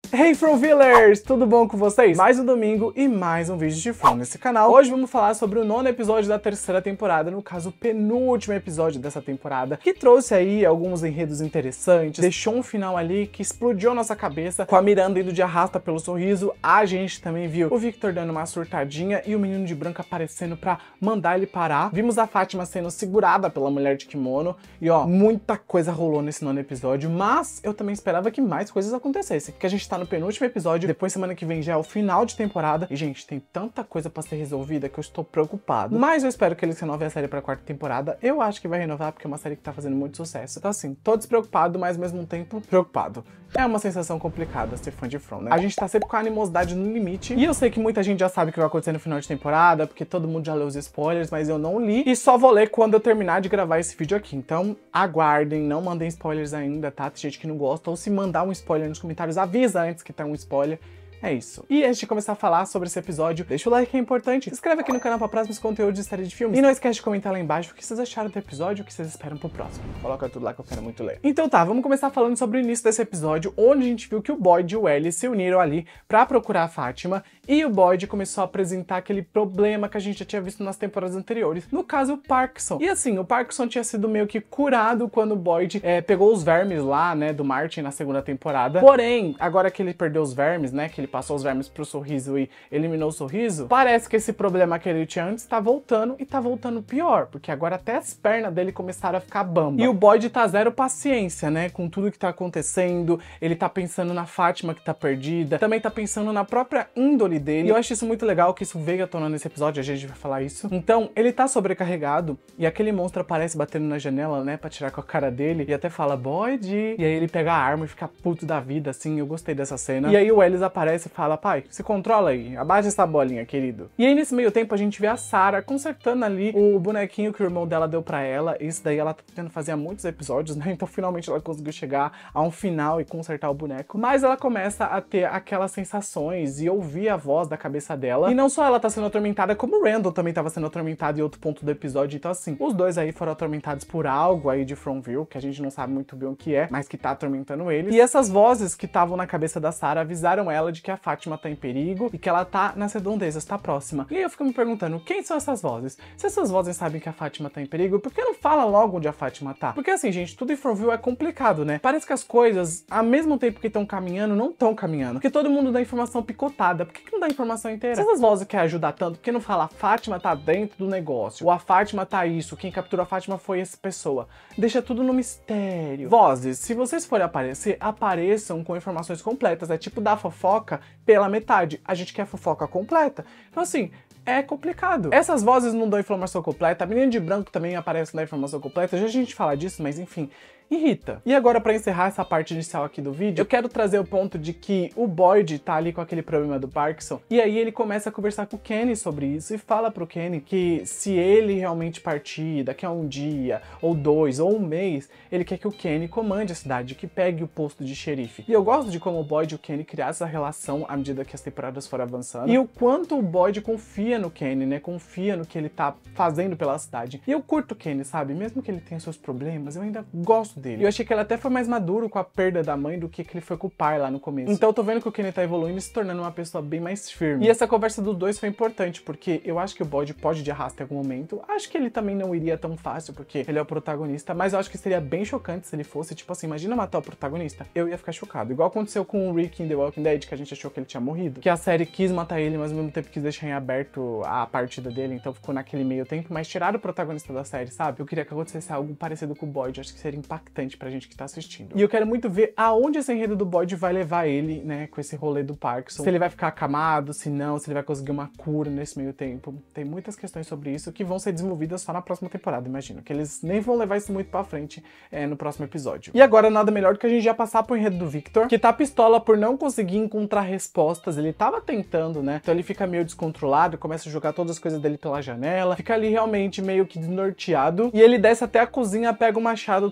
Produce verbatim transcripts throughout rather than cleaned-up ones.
Hey Fromvillers, tudo bom com vocês? Mais um domingo e mais um vídeo de From nesse canal. Hoje vamos falar sobre o nono episódio da terceira temporada, no caso o penúltimo episódio dessa temporada, que trouxe aí alguns enredos interessantes, deixou um final ali que explodiu a nossa cabeça, com a Miranda indo de arrasta pelo sorriso. A gente também viu o Victor dando uma surtadinha e o menino de branco aparecendo pra mandar ele parar. Vimos a Fátima sendo segurada pela mulher de kimono e ó, muita coisa rolou nesse nono episódio, mas eu também esperava que mais coisas acontecessem, porque a gente tá no penúltimo episódio, depois semana que vem já é o final de temporada, e gente, tem tanta coisa pra ser resolvida que eu estou preocupado. Mas eu espero que eles renovem a série pra quarta temporada. Eu acho que vai renovar, porque é uma série que tá fazendo muito sucesso. Então assim, tô despreocupado, mas ao mesmo tempo preocupado. É uma sensação complicada ser fã de From, né? A gente tá sempre com a animosidade no limite, e eu sei que muita gente já sabe o que vai acontecer no final de temporada, porque todo mundo já leu os spoilers, mas eu não li, e só vou ler quando eu terminar de gravar esse vídeo aqui. Então aguardem, não mandem spoilers ainda, tá? Tem gente que não gosta, ou se mandar um spoiler nos comentários, avisa antes que tá um spoiler. É isso. E antes de começar a falar sobre esse episódio, deixa o like, que é importante. Se inscreve aqui no canal para próximos conteúdos de série de filmes. E não esquece de comentar lá embaixo o que vocês acharam do episódio e o que vocês esperam pro próximo. Coloca tudo lá que eu quero muito ler. Então tá, vamos começar falando sobre o início desse episódio, onde a gente viu que o Boyd e o Ellie se uniram ali pra procurar a Fátima, e o Boyd começou a apresentar aquele problema que a gente já tinha visto nas temporadas anteriores. No caso, o Parkinson. E assim, o Parkinson tinha sido meio que curado quando o Boyd é, pegou os vermes lá, né, do Martin na segunda temporada. Porém, agora que ele perdeu os vermes, né, que ele passou os vermes pro sorriso e eliminou o sorriso, parece que esse problema que ele tinha antes tá voltando, e tá voltando pior, porque agora até as pernas dele começaram a ficar bamba. E o Boyd tá zero paciência, né, com tudo que tá acontecendo. Ele tá pensando na Fátima que tá perdida, também tá pensando na própria índole dele, e eu acho isso muito legal que isso veio à tona nesse episódio, a gente vai falar isso. Então, ele tá sobrecarregado, e aquele monstro aparece batendo na janela, né, pra tirar com a cara dele, e até fala, Boyd, e aí ele pega a arma e fica puto da vida, assim. Eu gostei dessa cena. E aí o Ellis aparece e fala, pai, se controla aí, abaixa essa bolinha, querido. E aí nesse meio tempo a gente vê a Sarah consertando ali o bonequinho que o irmão dela deu pra ela. Isso daí ela tá tentando fazer há muitos episódios, né, então finalmente ela conseguiu chegar a um final e consertar o boneco. Mas ela começa a ter aquelas sensações e ouvir a voz da cabeça dela. E não só ela tá sendo atormentada, como o Randall também tava sendo atormentado em outro ponto do episódio. Então assim, os dois aí foram atormentados por algo aí de Fromville, que a gente não sabe muito bem o que é, mas que tá atormentando eles. E essas vozes que estavam na cabeça da Sarah avisaram ela de que a Fátima tá em perigo e que ela tá nas redondezas, tá próxima. E aí eu fico me perguntando, quem são essas vozes? Se essas vozes sabem que a Fátima tá em perigo, por que não fala logo onde a Fátima tá? Porque assim, gente, tudo em Fromville é complicado, né? Parece que as coisas, ao mesmo tempo que estão caminhando, não estão caminhando. Porque todo mundo dá informação picotada. Por que que não dá a informação inteira? Se essas vozes querem ajudar tanto, por que não fala a Fátima tá dentro do negócio? Ou a Fátima tá isso, quem capturou a Fátima foi essa pessoa? Deixa tudo no mistério. Vozes, se vocês forem aparecer, apareçam com informações completas. É tipo dar fofoca pela metade. A gente quer fofoca completa. Então assim, é complicado. Essas vozes não dão informação completa, a menina de branco também aparece na informação completa, já a gente fala disso, mas enfim, irrita. E agora, pra encerrar essa parte inicial aqui do vídeo, eu quero trazer o ponto de que o Boyd tá ali com aquele problema do Parkinson, e aí ele começa a conversar com o Kenny sobre isso, e fala pro Kenny que se ele realmente partir daqui a um dia, ou dois, ou um mês, ele quer que o Kenny comande a cidade, que pegue o posto de xerife. E eu gosto de como o Boyd e o Kenny criaram essa relação à medida que as temporadas foram avançando, e o quanto o Boyd confia no Kenny, né, confia no que ele tá fazendo pela cidade. E eu curto o Kenny, sabe? Mesmo que ele tenha seus problemas, eu ainda gosto dele. E eu achei que ele até foi mais maduro com a perda da mãe do que que ele foi com o pai lá no começo. Então eu tô vendo que o Kenny tá evoluindo e se tornando uma pessoa bem mais firme. E essa conversa dos dois foi importante, porque eu acho que o Boyd pode de arrasta em algum momento. Acho que ele também não iria tão fácil, porque ele é o protagonista, mas eu acho que seria bem chocante se ele fosse, tipo assim, imagina matar o protagonista. Eu ia ficar chocado. Igual aconteceu com o Rick em The Walking Dead, que a gente achou que ele tinha morrido. Que a série quis matar ele, mas ao mesmo tempo quis deixar em aberto a partida dele, então ficou naquele meio tempo, mas tiraram o protagonista da série, sabe? Eu queria que acontecesse algo parecido com o Boyd, acho que seria impactante pra gente que tá assistindo. E eu quero muito ver aonde esse enredo do Boyd vai levar ele, né, com esse rolê do Parkinson. Se ele vai ficar acamado, se não, se ele vai conseguir uma cura nesse meio tempo. Tem muitas questões sobre isso que vão ser desenvolvidas só na próxima temporada, imagino. Que eles nem vão levar isso muito pra frente é, no próximo episódio. E agora nada melhor do que a gente já passar pro enredo do Victor, que tá pistola por não conseguir encontrar respostas. Ele tava tentando, né? Então ele fica meio descontrolado, começa a jogar todas as coisas dele pela janela, fica ali realmente meio que desnorteado, e ele desce até a cozinha, pega o machado, todo mundo fica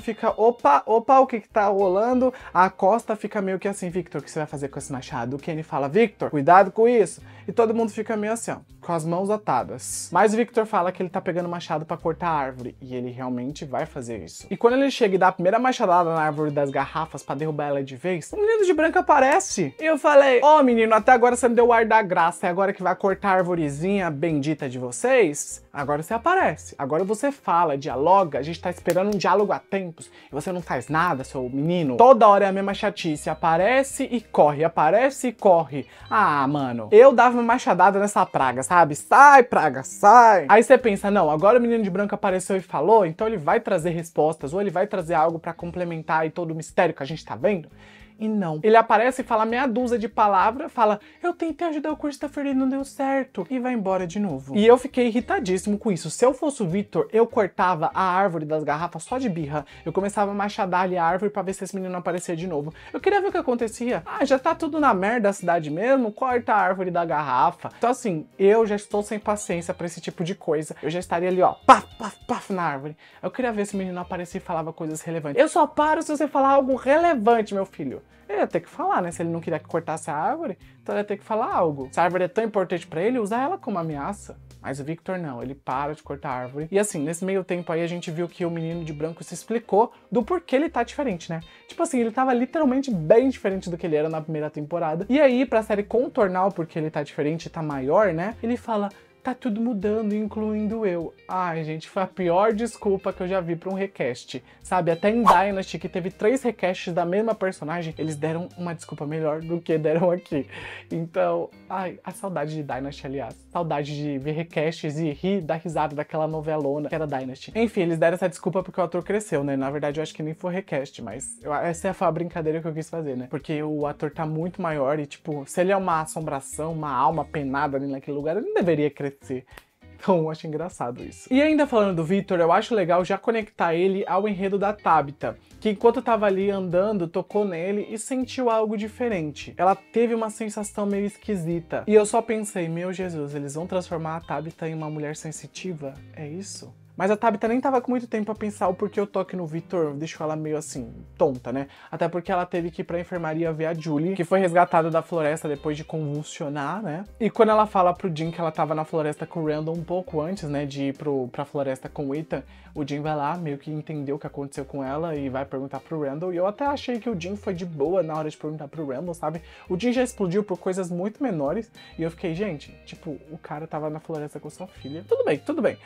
fica, opa, opa, o que que tá rolando? A Costa fica meio que assim, Victor, o que você vai fazer com esse machado? O Kenny fala, Victor, cuidado com isso. E todo mundo fica meio assim, ó, com as mãos atadas. Mas o Victor fala que ele tá pegando o machado pra cortar a árvore. E ele realmente vai fazer isso. E quando ele chega e dá a primeira machadada na árvore das garrafas pra derrubar ela de vez, o menino de branco aparece. E eu falei, ô menino, até agora você me deu o ar da graça. É agora que vai cortar a arvorezinha bendita de vocês? Agora você aparece. Agora você fala, dialoga. A gente tá esperando um diálogo há tempos. E você não faz nada, seu menino. Toda hora é a mesma chatice. Aparece e corre. Aparece e corre. Ah, mano. Eu dava uma machadada nessa praga, sabe? Sai, praga, sai. Aí você pensa, não, agora o menino de branco apareceu e falou, então ele vai trazer respostas, ou ele vai trazer algo pra complementar aí todo o mistério que a gente tá vendo. E não. Ele aparece e fala meia dúzia de palavras, fala, eu tentei ajudar o Christopher e não deu certo, e vai embora de novo. E eu fiquei irritadíssimo com isso. Se eu fosse o Victor, eu cortava a árvore das garrafas só de birra. Eu começava a machadar ali a árvore pra ver se esse menino não aparecia de novo. Eu queria ver o que acontecia. Ah, já tá tudo na merda da cidade mesmo? Corta a árvore da garrafa. Então assim, eu já estou sem paciência pra esse tipo de coisa. Eu já estaria ali, ó, paf, paf, paf na árvore. Eu queria ver se o menino aparecia e falava coisas relevantes. Eu só paro se você falar algo relevante, meu filho. Ele ia ter que falar, né? Se ele não queria que cortasse a árvore, então ele ia ter que falar algo. Se a árvore é tão importante pra ele, usar ela como ameaça. Mas o Victor não, ele para de cortar a árvore. E assim, nesse meio tempo aí, a gente viu que o menino de branco se explicou do porquê ele tá diferente, né? Tipo assim, ele tava literalmente bem diferente do que ele era na primeira temporada. E aí, pra série contornar o porquê ele tá diferente e tá maior, né? Ele fala, tá tudo mudando, incluindo eu. Ai, gente, foi a pior desculpa que eu já vi pra um recast. Sabe, até em Dynasty, que teve três recasts da mesma personagem, eles deram uma desculpa melhor do que deram aqui. Então, ai, a saudade de Dynasty, aliás. Saudade de ver recasts e rir, dar risada daquela novelona que era Dynasty. Enfim, eles deram essa desculpa porque o ator cresceu, né? Na verdade, eu acho que nem foi recast, mas eu, essa foi a brincadeira que eu quis fazer, né? Porque o ator tá muito maior e, tipo, se ele é uma assombração, uma alma penada ali naquele lugar, ele não deveria crescer. Então eu acho engraçado isso. E ainda falando do Victor, eu acho legal já conectar ele ao enredo da Tabitha, que enquanto tava ali andando, tocou nele e sentiu algo diferente. Ela teve uma sensação meio esquisita. E eu só pensei, meu Jesus, eles vão transformar a Tabitha em uma mulher sensitiva? É isso? Mas a Tabitha nem tava com muito tempo pra pensar o porquê o toque no Victor deixou ela meio assim, tonta, né? Até porque ela teve que ir pra enfermaria ver a Julie, que foi resgatada da floresta depois de convulsionar, né? E quando ela fala pro Jim que ela tava na floresta com o Randall um pouco antes, né, de ir pro, pra floresta com o Ethan, o Jim vai lá, meio que entendeu o que aconteceu com ela e vai perguntar pro Randall. E eu até achei que o Jim foi de boa na hora de perguntar pro Randall, sabe? O Jim já explodiu por coisas muito menores e eu fiquei, gente, tipo, o cara tava na floresta com sua filha. Tudo bem, tudo bem.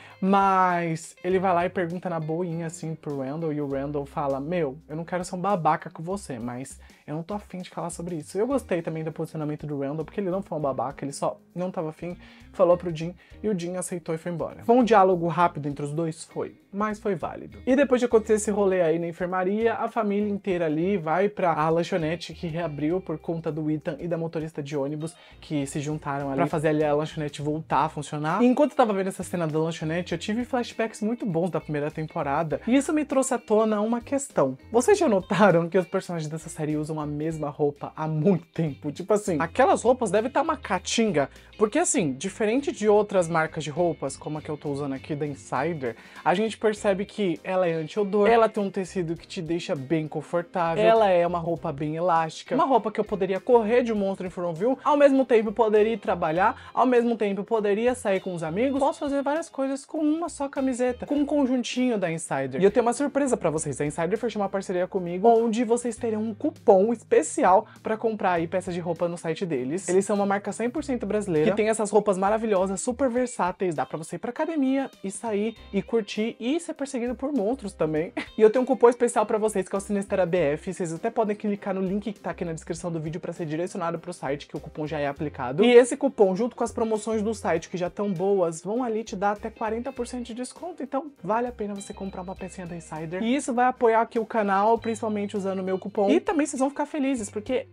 Mas ele vai lá e pergunta na boinha, assim, pro Randall, e o Randall fala, meu, eu não quero ser um babaca com você, mas eu não tô afim de falar sobre isso. Eu gostei também do posicionamento do Randall, porque ele não foi um babaca, ele só não tava afim, falou pro Jim, e o Jim aceitou e foi embora. Foi um diálogo rápido entre os dois? Foi, mas foi válido. E depois de acontecer esse rolê aí na enfermaria, a família inteira ali vai pra a lanchonete que reabriu por conta do Ethan e da motorista de ônibus, que se juntaram ali pra fazer ali a lanchonete voltar a funcionar. E enquanto eu tava vendo essa cena da lanchonete, eu tive flashbacks muito bons da primeira temporada, e isso me trouxe à tona uma questão. Vocês já notaram que os personagens dessa série usam a mesma roupa há muito tempo? Tipo assim, aquelas roupas devem estar uma caatinga, porque assim, diferente de outras marcas de roupas, como a que eu tô usando aqui da Insider, a gente percebe que ela é anti-odor, ela tem um tecido que te deixa bem confortável, ela é uma roupa bem elástica, uma roupa que eu poderia correr de um monstro em Fromville, ao mesmo tempo poderia ir trabalhar, ao mesmo tempo poderia sair com os amigos, posso fazer várias coisas com uma só camiseta, com um conjuntinho da Insider. E eu tenho uma surpresa pra vocês, a Insider fechou uma parceria comigo, onde vocês terão um cupom especial pra comprar aí peças de roupa no site deles. Eles são uma marca cem por cento brasileira, que tem essas roupas maravilhosas, super versáteis, dá pra você ir pra academia e sair e curtir e ser perseguido por monstros também. E eu tenho um cupom especial pra vocês, que é o Sinestera B F, vocês até podem clicar no link que tá aqui na descrição do vídeo pra ser direcionado pro site, que o cupom já é aplicado. E esse cupom, junto com as promoções do site, que já estão boas, vão ali te dar até quarenta por cento de desconto, então vale a pena você comprar uma pecinha da Insider. E isso vai apoiar aqui o canal, principalmente usando o meu cupom. E também vocês vão ficar felizes, porque é uma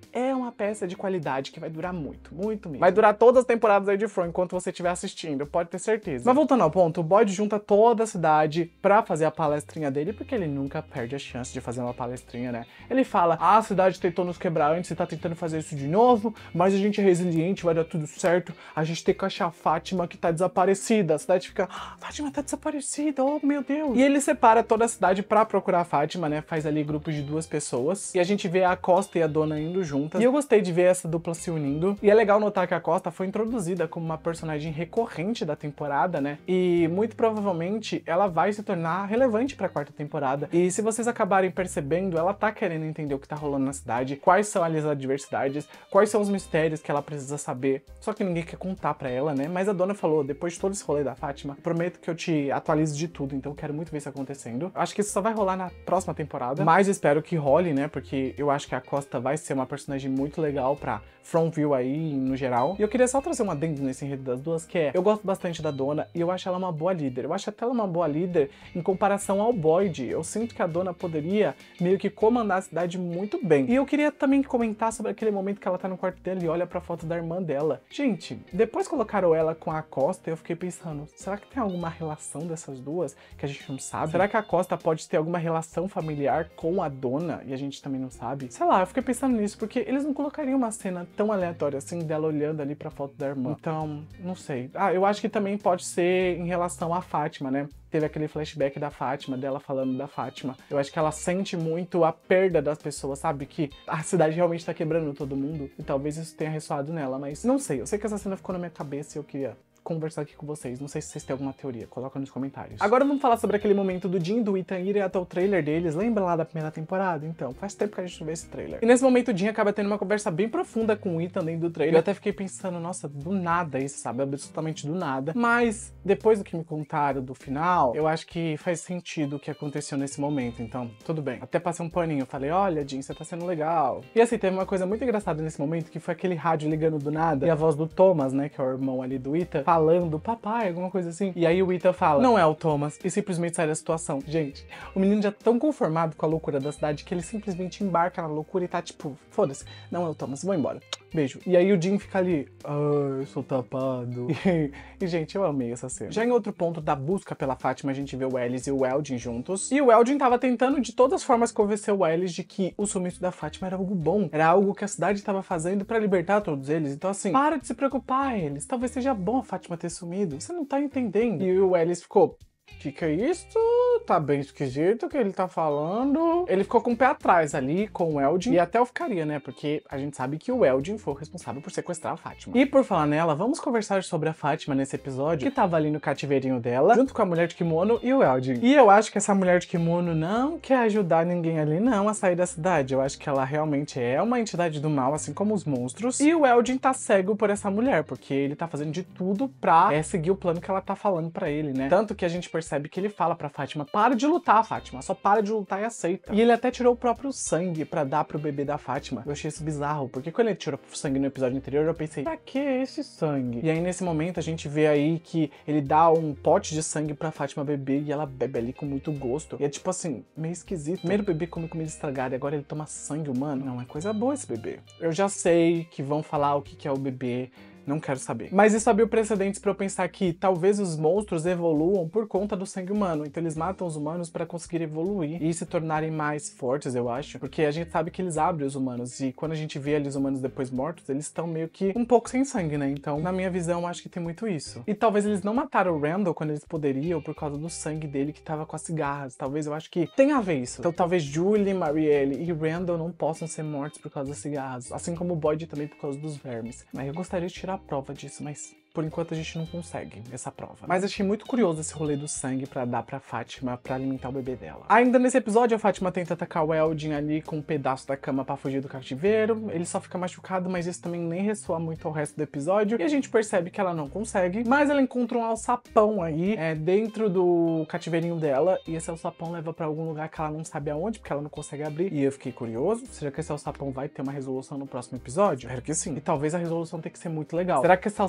uma peça de qualidade que vai durar muito, muito mesmo. Vai durar todas as temporadas aí de From enquanto você estiver assistindo, pode ter certeza. Mas voltando ao ponto, o Boyd junta toda a cidade pra fazer a palestrinha dele, porque ele nunca perde a chance de fazer uma palestrinha, né? Ele fala, ah, a cidade tentou nos quebrar antes e tá tentando fazer isso de novo, mas a gente é resiliente, vai dar tudo certo, a gente tem que achar a Fátima que tá desaparecida. A cidade fica, ah, Fátima tá desaparecida, oh meu Deus. E ele separa toda a cidade pra procurar a Fátima, né? Faz ali grupos de duas pessoas, e a gente vê a Costa e a Donna indo juntas. E eu gostei de ver essa dupla se unindo, e é legal notar que a Costa foi introduzida como uma personagem recorrente da temporada, né? E muito provavelmente ela vai se tornar relevante pra quarta temporada. E se vocês acabarem percebendo, ela tá querendo entender o que tá rolando na cidade, quais são ali as adversidades, quais são os mistérios que ela precisa saber, só que ninguém quer contar pra ela, né? Mas a Donna falou, depois de todo esse rolê da Fátima, prometo que eu te atualizo de tudo, então eu quero muito ver isso acontecendo. Acho que isso só vai rolar na próxima temporada, mas espero que role, né? Porque eu acho que a Costa vai ser uma personagem muito legal pra Fromville aí, no geral. E eu queria só trazer um adendo nesse enredo das duas, que é, eu gosto bastante da Donna e eu acho ela uma boa líder. Eu acho até ela uma boa líder em comparação ao Boyd. Eu sinto que a Donna poderia meio que comandar a cidade muito bem. E eu queria também comentar sobre aquele momento que ela tá no quarto dela e olha pra foto da irmã dela. Gente, depois colocaram ela com a Costa, eu fiquei pensando, será que tem alguma relação dessas duas que a gente não sabe? Será que a Costa pode ter alguma relação familiar com a Donna e a gente também não sabe? Sei lá, eu fiquei pensando nisso, porque eles não colocariam uma cena tão aleatória assim dela olhando ali pra foto da irmã. Então, não sei. Ah, eu acho que também pode ser em relação à Fátima, né? Teve aquele flashback da Fátima, dela falando da Fátima. Eu acho que ela sente muito a perda das pessoas, sabe? Que a cidade realmente tá quebrando todo mundo. E talvez isso tenha ressoado nela, mas não sei. Eu sei que essa cena ficou na minha cabeça e eu queria conversar aqui com vocês. Não sei se vocês têm alguma teoria, coloca nos comentários. Agora vamos falar sobre aquele momento do Jim e do Ethan irem até o trailer deles. Lembra lá da primeira temporada? Então, faz tempo que a gente não vê esse trailer. E nesse momento o Jim acaba tendo uma conversa bem profunda com o Ethan dentro do trailer. Eu até fiquei pensando, nossa, do nada isso, sabe? Absolutamente do nada. Mas, depois do que me contaram do final, eu acho que faz sentido o que aconteceu nesse momento. Então, tudo bem. Até passei um paninho. Falei, olha, Jim, você tá sendo legal. E assim, teve uma coisa muito engraçada nesse momento, que foi aquele rádio ligando do nada. E a voz do Thomas, né, que é o irmão ali do Ethan, falando, papai, alguma coisa assim. E aí o Ethan fala, não é o Thomas, e simplesmente sai da situação. Gente, o menino já tá tão conformado com a loucura da cidade que ele simplesmente embarca na loucura e tá tipo, foda-se, não é o Thomas, vou embora. Beijo. E aí o Jim fica ali, ah, eu sou tapado. E, e, gente, eu amei essa cena. Já em outro ponto da busca pela Fátima, a gente vê o Ellis e o Weldon juntos. E o Weldon tava tentando de todas as formas convencer o Ellis de que o sumiço da Fátima era algo bom. Era algo que a cidade tava fazendo pra libertar todos eles. Então assim, para de se preocupar, Ellis. Talvez seja bom a Fátima ter sumido. Você não tá entendendo. E o Ellis ficou, que que é isso? Tá bem esquisito o que ele tá falando. Ele ficou com o pé atrás ali com o Weldon. E até eu ficaria, né? Porque a gente sabe que o Weldon foi o responsável por sequestrar a Fátima. E por falar nela, vamos conversar sobre a Fátima nesse episódio, que tava ali no cativeirinho dela, junto com a mulher de kimono e o Weldon. E eu acho que essa mulher de kimono não quer ajudar ninguém ali não a sair da cidade. Eu acho que ela realmente é uma entidade do mal, assim como os monstros. E o Weldon tá cego por essa mulher, porque ele tá fazendo de tudo pra é, seguir o plano que ela tá falando pra ele, né? Tanto que a gente percebe que ele fala pra Fátima, para de lutar, Fátima, só para de lutar e aceita. E ele até tirou o próprio sangue pra dar pro bebê da Fátima. Eu achei isso bizarro, porque quando ele tirou o sangue no episódio anterior, eu pensei, pra que esse sangue? E aí nesse momento a gente vê aí que ele dá um pote de sangue pra Fátima beber e ela bebe ali com muito gosto. E é tipo assim, meio esquisito. Primeiro o bebê come comida estragada e agora ele toma sangue humano. Não é coisa boa esse bebê. Eu já sei que vão falar o que que é o bebê, não quero saber. Mas isso abriu precedentes pra eu pensar que talvez os monstros evoluam por conta do sangue humano. Então eles matam os humanos pra conseguir evoluir e se tornarem mais fortes, eu acho. Porque a gente sabe que eles abrem os humanos. E quando a gente vê ali os humanos depois mortos, eles estão meio que um pouco sem sangue, né? Então, na minha visão, eu acho que tem muito isso. E talvez eles não mataram o Randall quando eles poderiam por causa do sangue dele que tava com as cigarras. Talvez eu acho que tem a ver isso. Então talvez Julie, Marielle e Randall não possam ser mortos por causa das cigarras. Assim como o Boyd também por causa dos vermes. Mas eu gostaria de tirar a prova disso, mas por enquanto a gente não consegue essa prova. Mas achei muito curioso esse rolê do sangue pra dar pra Fátima pra alimentar o bebê dela. Ainda nesse episódio, a Fátima tenta atacar o Weldon ali com um pedaço da cama pra fugir do cativeiro. Ele só fica machucado, mas isso também nem ressoa muito ao resto do episódio. E a gente percebe que ela não consegue, mas ela encontra um alçapão aí é, dentro do cativeirinho dela. E esse alçapão leva pra algum lugar que ela não sabe aonde, porque ela não consegue abrir. E eu fiquei curioso, será que esse alçapão vai ter uma resolução no próximo episódio? Espero que sim. E talvez a resolução tenha que ser muito legal. Será que esse alçapão leva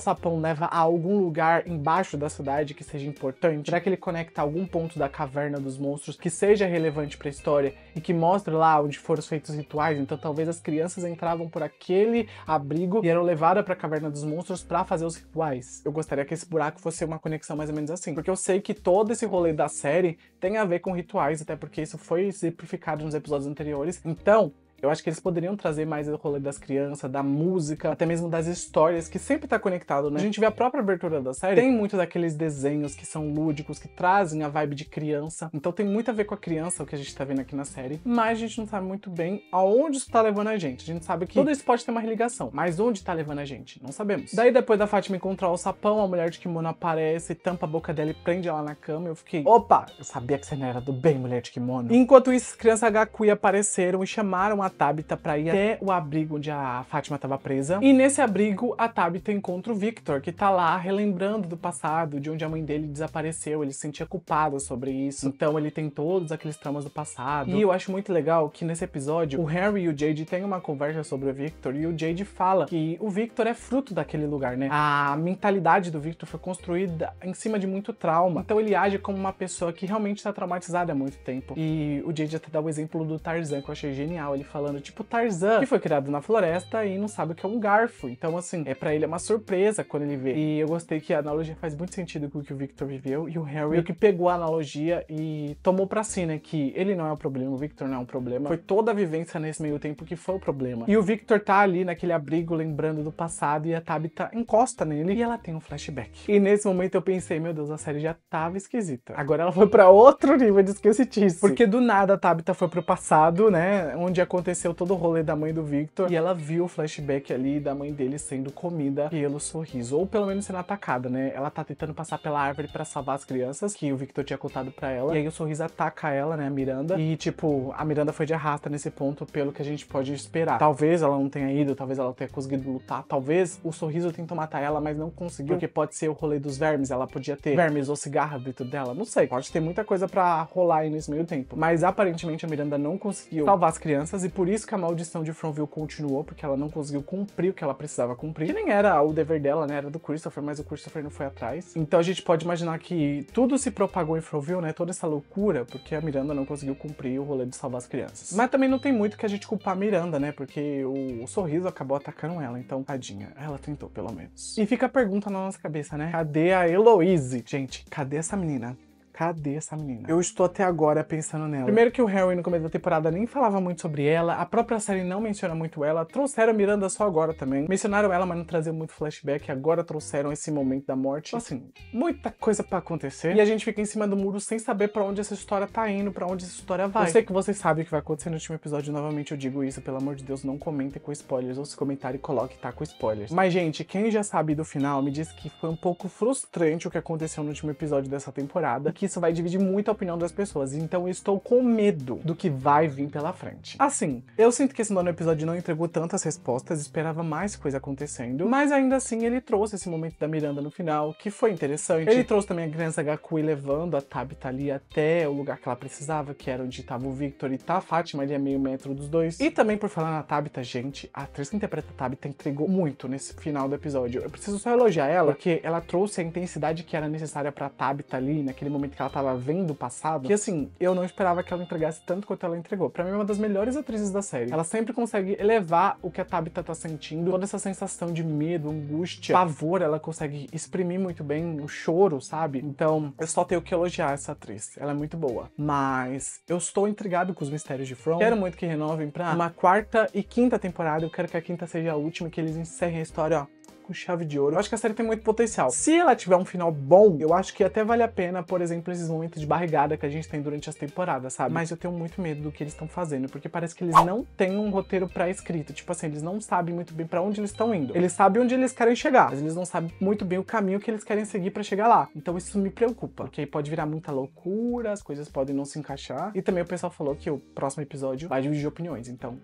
leva a algum lugar embaixo da cidade que seja importante? Será que ele conecta algum ponto da caverna dos monstros que seja relevante pra história e que mostre lá onde foram feitos os rituais? Então talvez as crianças entravam por aquele abrigo e eram levadas pra caverna dos monstros pra fazer os rituais. Eu gostaria que esse buraco fosse uma conexão mais ou menos assim, porque eu sei que todo esse rolê da série tem a ver com rituais, até porque isso foi exemplificado nos episódios anteriores. Então eu acho que eles poderiam trazer mais o rolê das crianças, da música, até mesmo das histórias, que sempre tá conectado, né? A gente vê a própria abertura da série, tem muito daqueles desenhos que são lúdicos, que trazem a vibe de criança. Então tem muito a ver com a criança, o que a gente tá vendo aqui na série. Mas a gente não sabe muito bem aonde isso tá levando a gente. A gente sabe que tudo isso pode ter uma ligação, mas onde tá levando a gente? Não sabemos. Daí depois da Fátima encontrar o sapão, a mulher de kimono aparece, tampa a boca dela e prende ela na cama. Eu fiquei, opa, eu sabia que você não era do bem, mulher de kimono. Enquanto isso, as crianças Gakui apareceram e chamaram a Tabitha pra ir até o abrigo onde a Fátima estava presa. E nesse abrigo, a Tabitha encontra o Victor, que tá lá relembrando do passado, de onde a mãe dele desapareceu. Ele se sentia culpado sobre isso. Então ele tem todos aqueles traumas do passado. E eu acho muito legal que nesse episódio, o Harry e o Jade têm uma conversa sobre o Victor, e o Jade fala que o Victor é fruto daquele lugar, né? A mentalidade do Victor foi construída em cima de muito trauma. Então ele age como uma pessoa que realmente tá traumatizada há muito tempo. E o Jade até dá o exemplo do Tarzan, que eu achei genial. Ele falando, tipo, Tarzan, que foi criado na floresta e não sabe o que é um garfo. Então, assim, é pra ele é uma surpresa quando ele vê. E eu gostei que a analogia faz muito sentido com o que o Victor viveu. E o Harry que pegou a analogia e tomou pra si, né? Que ele não é o problema, o Victor não é um problema. Foi toda a vivência nesse meio tempo que foi o problema. E o Victor tá ali naquele abrigo, lembrando do passado, e a Tabitha encosta nele e ela tem um flashback. E nesse momento eu pensei, meu Deus, a série já tava esquisita. Agora ela foi pra outro nível de esquisitice. Porque do nada a Tabitha foi pro passado, né? Onde aconteceu todo o rolê da mãe do Victor, e ela viu o flashback ali da mãe dele sendo comida pelo Sorriso, ou pelo menos sendo atacada, né? Ela tá tentando passar pela árvore pra salvar as crianças, que o Victor tinha contado pra ela, e aí o Sorriso ataca ela, né, a Miranda, e tipo, a Miranda foi de arrasta nesse ponto, pelo que a gente pode esperar. Talvez ela não tenha ido, talvez ela tenha conseguido lutar, talvez o Sorriso tentou matar ela, mas não conseguiu, porque pode ser o rolê dos vermes, ela podia ter vermes ou cigarra dentro dela, não sei, pode ter muita coisa pra rolar aí nesse meio tempo, mas aparentemente a Miranda não conseguiu salvar as crianças, e por isso que a maldição de Fromville continuou, porque ela não conseguiu cumprir o que ela precisava cumprir, que nem era o dever dela, né, era do Christopher, mas o Christopher não foi atrás. Então a gente pode imaginar que tudo se propagou em Fromville, né, toda essa loucura, porque a Miranda não conseguiu cumprir o rolê de salvar as crianças. Mas também não tem muito que a gente culpar a Miranda, né, porque o, o Sorriso acabou atacando ela, então tadinha, ela tentou pelo menos. E fica a pergunta na nossa cabeça, né, cadê a Heloise? Gente, cadê essa menina? Cadê essa menina? Eu estou até agora pensando nela. Primeiro que o Harry no começo da temporada nem falava muito sobre ela, a própria série não menciona muito ela, trouxeram a Miranda só agora também. Mencionaram ela, mas não traziam muito flashback, agora trouxeram esse momento da morte. Assim, muita coisa pra acontecer, e a gente fica em cima do muro sem saber pra onde essa história tá indo, pra onde essa história vai. Eu sei que vocês sabem o que vai acontecer no último episódio, novamente eu digo isso, pelo amor de Deus, não comentem com spoilers, ou se comentarem, coloque tá com spoilers. Mas, gente, quem já sabe do final, me disse que foi um pouco frustrante o que aconteceu no último episódio dessa temporada, que isso vai dividir muito a opinião das pessoas, então eu estou com medo do que vai vir pela frente. Assim, eu sinto que esse nono episódio não entregou tantas respostas, esperava mais coisa acontecendo, mas ainda assim ele trouxe esse momento da Miranda no final, que foi interessante. Ele trouxe também a criança Gakui levando a Tabitha ali até o lugar que ela precisava, que era onde estava o Victor e tá a Fátima ali a meio metro dos dois. E também por falar na Tabitha, gente, a atriz que interpreta a Tabitha entregou muito nesse final do episódio. Eu preciso só elogiar ela, porque ela trouxe a intensidade que era necessária pra Tabitha ali, naquele momento que ela tava vendo o passado, que assim, eu não esperava que ela entregasse tanto quanto ela entregou. Pra mim é uma das melhores atrizes da série. Ela sempre consegue elevar o que a Tabitha tá sentindo, toda essa sensação de medo, angústia, pavor, ela consegue exprimir muito bem o choro, sabe? Então, eu só tenho que elogiar essa atriz. Ela é muito boa. Mas eu estou intrigado com os mistérios de From. Quero muito que renovem pra uma quarta e quinta temporada. Eu quero que a quinta seja a última e que eles encerrem a história, ó, com chave de ouro. Eu acho que a série tem muito potencial. Se ela tiver um final bom, eu acho que até vale a pena, por exemplo, esses momentos de barrigada que a gente tem durante as temporadas, sabe? Mas eu tenho muito medo do que eles estão fazendo, porque parece que eles não têm um roteiro pré-escrito. Tipo assim, eles não sabem muito bem pra onde eles estão indo. Eles sabem onde eles querem chegar, mas eles não sabem muito bem o caminho que eles querem seguir pra chegar lá. Então isso me preocupa, porque aí pode virar muita loucura, as coisas podem não se encaixar. E também o pessoal falou que o próximo episódio vai dividir opiniões, então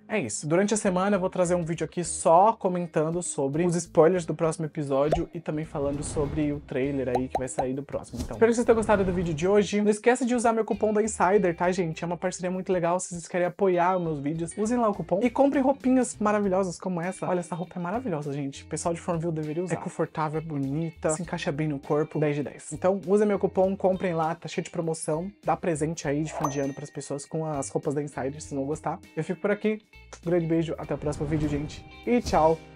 É isso. Durante a semana eu vou trazer um vídeo aqui só comentando sobre os spoilers do próximo episódio e também falando sobre o trailer aí que vai sair do próximo. Então, espero que vocês tenham gostado do vídeo de hoje. Não esqueça de usar meu cupom da Insider, tá, gente? É uma parceria muito legal. Se vocês querem apoiar os meus vídeos, usem lá o cupom e comprem roupinhas maravilhosas como essa. Olha, essa roupa é maravilhosa, gente. O pessoal de Farmville deveria usar. É confortável, é bonita, se encaixa bem no corpo, dez de dez. Então, usem meu cupom, comprem lá, tá cheio de promoção. Dá presente aí de fim de ano pras pessoas com as roupas da Insider, se não gostar. Eu fico por aqui. Um grande beijo, até o próximo vídeo, gente. E tchau!